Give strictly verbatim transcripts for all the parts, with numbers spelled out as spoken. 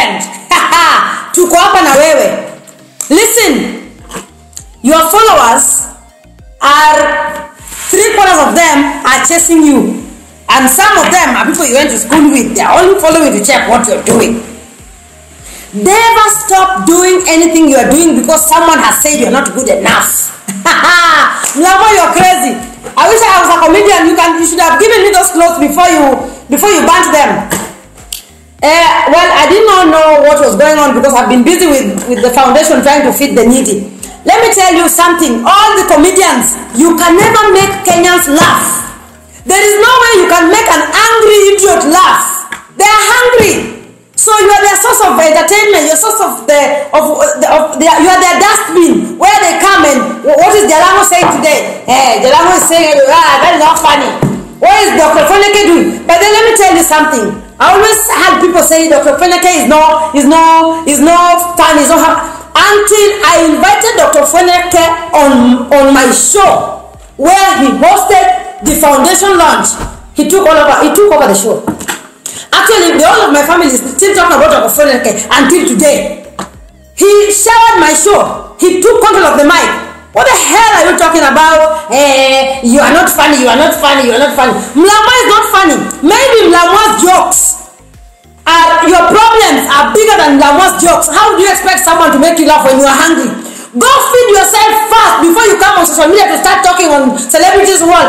friend. Tuko hapa na wewe. Listen, your followers are, three quarters of them are chasing you. And some of them are people you went to school with. They are only following to check what you're doing. Never stop doing anything you are doing because someone has said you're not good enough. Mlamo, you're crazy. I wish I was a comedian. You can, you should have given me those clothes before you, before you burnt them. Uh, well, I did not know what was going on because I've been busy with, with the foundation trying to feed the needy. Let me tell you something. All the comedians, you can never make Kenyans laugh. There is no way you can make an angry idiot laugh. They are hungry. So you are their source of entertainment. Your source of the of the of the, you are their dustbin where they come and what is Jalango saying today? Hey, Jalango is saying, ah, that is not funny. What is Doctor Foneke doing? But then let me tell you something. I always had people say Doctor Foneke is no is no is no fun. Is not happy. Until I invited Doctor Foneke on on my show where he hosted the foundation launch. He took all over. He took over the show. Actually, the whole of my family is still talking about Doctor Foneke until today. He shared my show. He took control of the mic. What the hell are you talking about? Eh, you are not funny. You are not funny. You are not funny. Mlamwa is not funny. Maybe Mlamwa's jokes are your problems are bigger than Mlamwa's jokes. How do you expect someone to make you laugh when you are hungry? Go feed yourself first before you come on social media to start talking on celebrities' wall.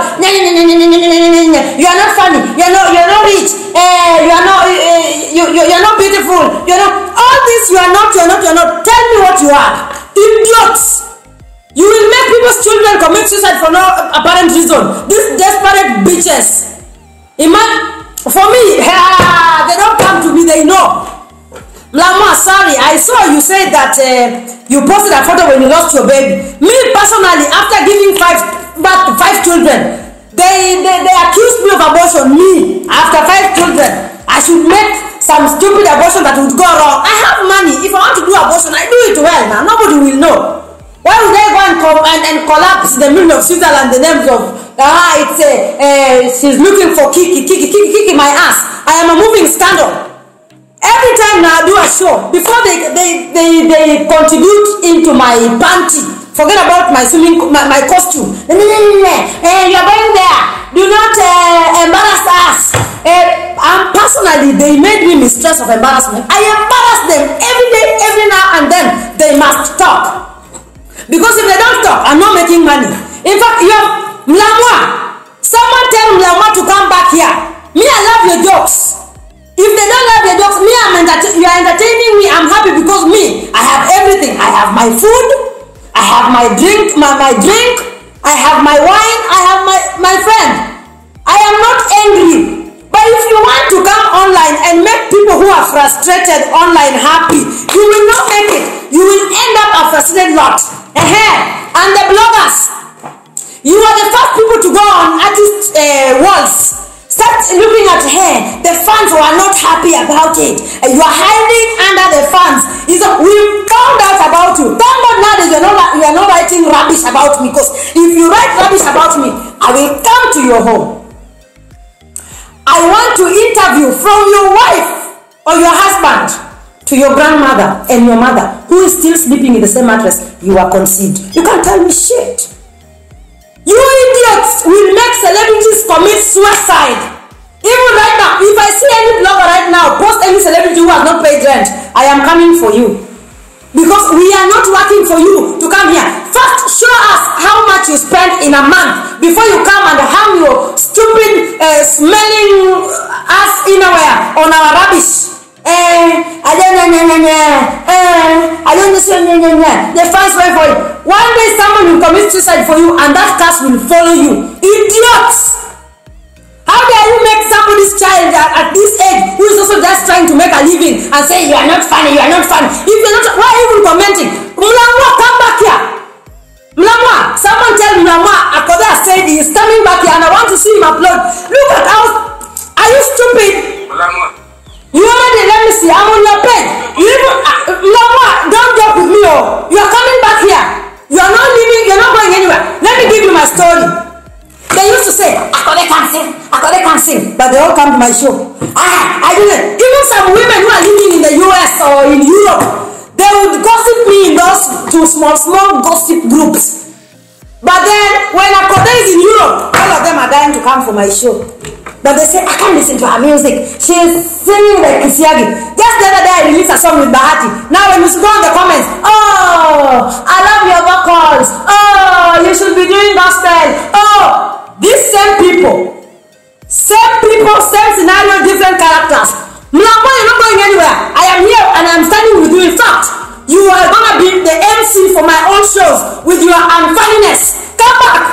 You are not funny. You are not. You are not rich. Uh, you are not. Uh, you, you you are not beautiful. You are not. All this. You are not. You are not. You are not. Tell me what you are. Idiots. You will make people's children commit suicide for no apparent reason. These desperate bitches. Imagine. For me, uh, they don't come to me. They know. Mlamwa, sorry, I saw you say that uh, you posted a photo when you lost your baby. Me personally, after giving five birth to five children, they, they they accused me of abortion. Me, after five children, I should make some stupid abortion that would go wrong. I have money. If I want to do abortion, I do it well now. Nobody will know. Why would I go and come and, and collapse in the middle of Switzerland the names of ah it's a uh, she's looking for Kiki Kiki Kiki Kiki my ass. I am a moving scandal. Every time now I do a show, before they they they, they contribute into my panty, forget about my swimming my, my costume. Eh, you are going there. Do not uh, embarrass us. Uh, and personally, they made me mistress of embarrassment. I embarrass them every day, every now and then. They must talk because if they don't talk, I'm not making money. In fact, you have Mlamwa. Someone tell Mlamwa to come back here. Me, I love your jokes. If they don't love your jokes, me, I'm enter- you are entertaining me. I'm happy because me, I have everything. I have my food, I have my drink, my, my drink, I have my wine, I have my, my friend. I am not angry. But if you want to come online and make people who are frustrated online happy, you will not make it. You will end up a frustrated lot. Uh-huh. And the bloggers, you are the first people to go on artist uh, walls. Start looking at her. The fans were not happy about it. You are hiding under the fans. Is we found out about you. Thank God nowadays you are not you are not writing rubbish about me. Because if you write rubbish about me, I will come to your home. I want to interview from your wife or your husband to your grandmother and your mother who is still sleeping in the same mattress you are conceived. You can't tell me shit. You idiots will make celebrities commit suicide. Even right now, if I see any blogger right now post any celebrity who has not paid rent, I am coming for you. Because we are not working for you to come here. First, show us how much you spend in a month before you come and hang your stupid, uh, smelling ass innerwear on our rubbish. Eh, I don't know, no, no, no. Eh, I don't know, no, no, no. The fans wait for you. One day someone will commit suicide for you and that curse will follow you. Idiots! How dare you make somebody's child at, at this age who is also just trying to make a living and say you are not funny, you are not funny. If you are not, why are you even commenting? Mlamwa, come back here. Mlamwa, someone tell Mlamwa, Akoda said he is coming back here and I want to see him upload. Look at how, are you stupid? Mlamwa. You already, let me see, I'm on your page. You even, uh, Mlamwa, don't joke with me, oh. You are coming back here. You are not leaving, you are not going anywhere. Let me give you my story. They used to say, Akode can't sing, Akode can't sing. But they all come to my show. Ah, I didn't. Even Even some women who are living in the U S or in Europe, they would gossip me in those two small, small gossip groups. But then, when Akode is in Europe, all of them are dying to come for my show. But they say, I can't listen to her music. She is singing like Kisiagi. Just the other day, I released a song with Bahati. Now, when you go in the comments, oh, I love your vocals. Oh, you should be doing gospel. Oh, these same people, same people, same scenario, different characters. Mlamwa, you're not going anywhere. I am here and I'm standing with you. In fact, you are gonna be the M C for my own shows with your unfunniness. Come back.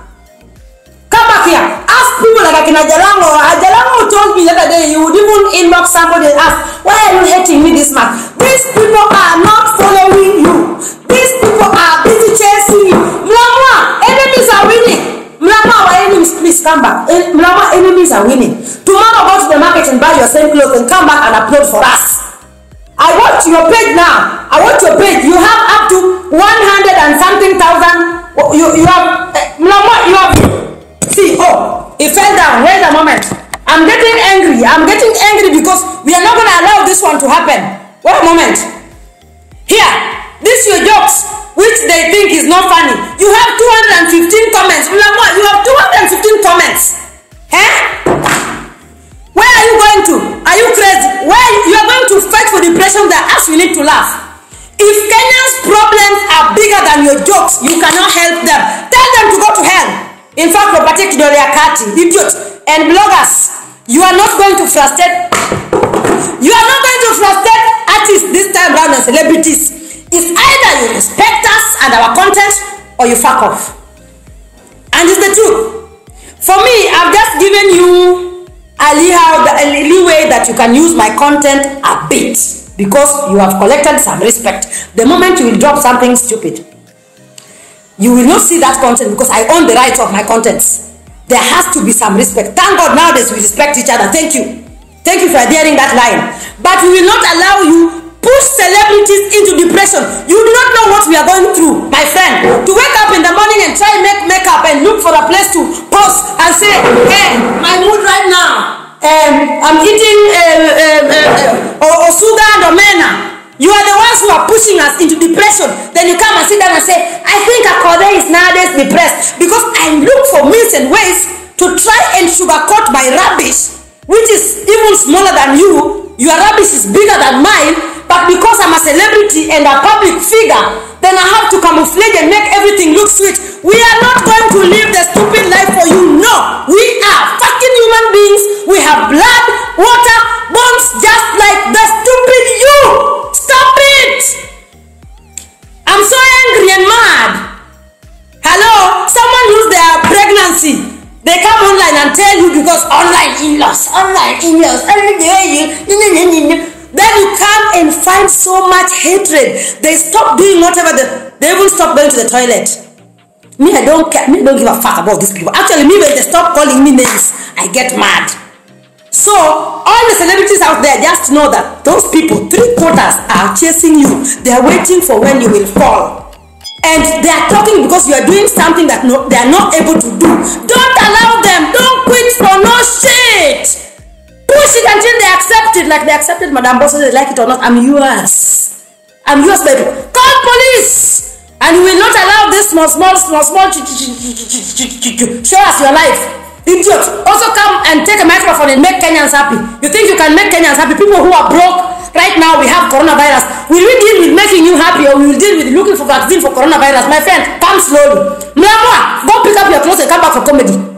Come back here. Ask people like Akina Jalango. Jalango told me the other day, you would even inbox somebody and ask, why are you hating me this much? These people are not following you. These people are busy chasing you. Mlamwa, enemies are winning. Mlamwa, our enemies, please come back. Mlamwa, enemies are winning. Tomorrow go to the market and buy your same clothes and come back and upload for us. I want your page now. I want your page. You have up to one hundred and something thousand. You, you have, uh, you have, see, oh, it fell down. Wait a moment. I'm getting angry. I'm getting angry because we are not going to allow this one to happen. Wait a moment. Here, this your jokes, which they think is not funny. You have two hundred fifteen comments. You have two hundred fifteen comments. Eh? Where are you going to? Are you crazy? Where you are going to fight for depression that us we need to laugh. If Kenyans' problems are bigger than your jokes, you cannot help them. Tell them to go to hell. In fact, particularly Akati, idiot, and bloggers, you are not going to frustrate. You are not going to frustrate artists this time around and celebrities. It's either you respect us and our content, or you fuck off. And it's the truth. For me, I've just given you a leeway that you can use my content a bit because you have collected some respect. The moment you will drop something stupid, you will not see that content because I own the rights of my contents. There has to be some respect. Thank God nowadays we respect each other. Thank you. Thank you for adhering that line. But we will not allow you push celebrities into depression. You do not know what we are going through, my friend. To wake up in the morning and try and make makeup and look for a place to post and say, hey, my mood right now, um, I'm eating uh, uh, uh, uh, Osuga and Omena. You are the ones who are pushing us into depression. Then you come and sit down and say, I think Akode is nowadays depressed because I look for means and ways to try and sugarcoat my rubbish, which is even smaller than you. Your rubbish is bigger than mine, but because I'm a celebrity and a public figure, then I have to camouflage and make everything look sweet. We are not going to live the stupid life for you. No, we are fucking human beings. We have blood, water, bones, just like the stupid you. Stop it. I'm so angry and mad. Hello, someone lose their pregnancy. They come online and tell you because online in-laws, online in-laws, then you come and find so much hatred. They stop doing whatever, the, they even stop going to the toilet. Me, I don't care. Me, I don't give a fuck about these people. Actually, me, when they stop calling me names, I get mad. So, all the celebrities out there, just know that those people, three quarters are chasing you. They are waiting for when you will fall. And they are talking because you are doing something that no, they are not able to do. Don't allow them. Don't quit for no shit. Push it until they accept it, like they accepted Madame Bosso. They like it or not. I'm yours. I'm yours, baby. Call police, and we will not allow this small, small, small, small. Show us your life, idiot. Also come and take a microphone and make Kenyans happy. You think you can make Kenyans happy? People who are broke. Right now we have coronavirus. Will we deal with making you happy, or we will deal with looking for vaccine for coronavirus? My friend, come slowly. Mlamwa, go pick up your clothes and come back for comedy.